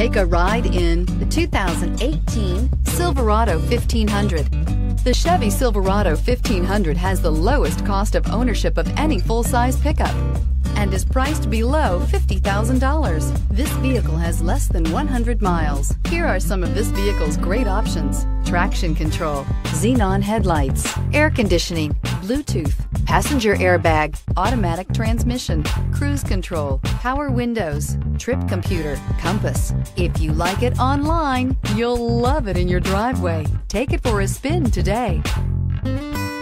Take a ride in the 2018 Silverado 1500. The Chevy Silverado 1500 has the lowest cost of ownership of any full-size pickup and is priced below $50,000. This vehicle has less than 100 miles. Here are some of this vehicle's great options: traction control, xenon headlights, air conditioning, Bluetooth, passenger airbag, automatic transmission, cruise control, power windows, trip computer, compass. If you like it online, you'll love it in your driveway. Take it for a spin today.